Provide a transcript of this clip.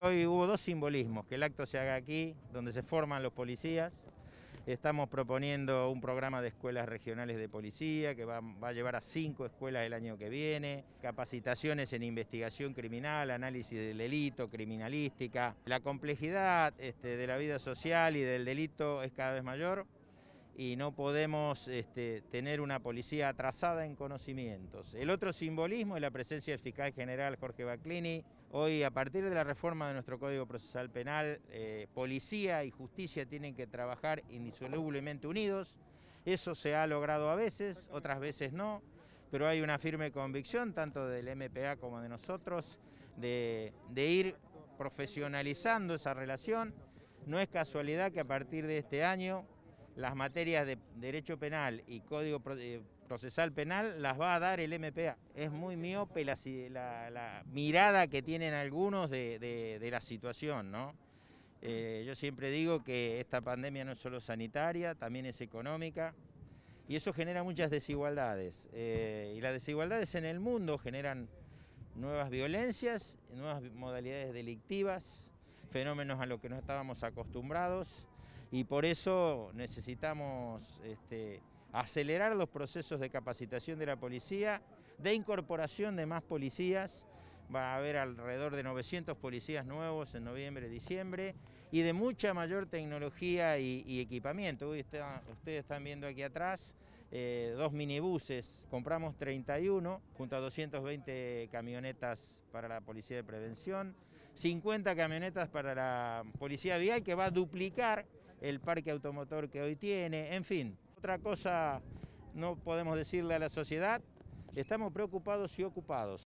Hoy hubo dos simbolismos, que el acto se haga aquí, donde se forman los policías. Estamos proponiendo un programa de escuelas regionales de policía que va a llevar a 5 escuelas el año que viene, capacitaciones en investigación criminal, análisis del delito, criminalística. La complejidad de la vida social y del delito es cada vez mayor y no podemos tener una policía atrasada en conocimientos. El otro simbolismo es la presencia del fiscal general Jorge Baclini. Hoy, a partir de la reforma de nuestro Código Procesal Penal, policía y justicia tienen que trabajar indisolublemente unidos. Eso se ha logrado a veces, otras veces no, pero hay una firme convicción, tanto del MPA como de nosotros, de ir profesionalizando esa relación. No es casualidad que a partir de este año las materias de Derecho Penal y Código Procesal Penal las va a dar el MPA. Es muy miope la mirada que tienen algunos de la situación, ¿no? Yo siempre digo que esta pandemia no es solo sanitaria, también es económica, y eso genera muchas desigualdades. Y las desigualdades en el mundo generan nuevas violencias, nuevas modalidades delictivas, fenómenos a los que no estábamos acostumbrados, y por eso necesitamos acelerar los procesos de capacitación de la policía, de incorporación de más policías. Va a haber alrededor de 900 policías nuevos en noviembre, diciembre, y de mucha mayor tecnología y equipamiento. Hoy ustedes están viendo aquí atrás 2 minibuses, compramos 31 junto a 220 camionetas para la policía de prevención, 50 camionetas para la policía vial, que va a duplicar el parque automotor que hoy tiene. En fin, otra cosa no podemos decirle a la sociedad: estamos preocupados y ocupados.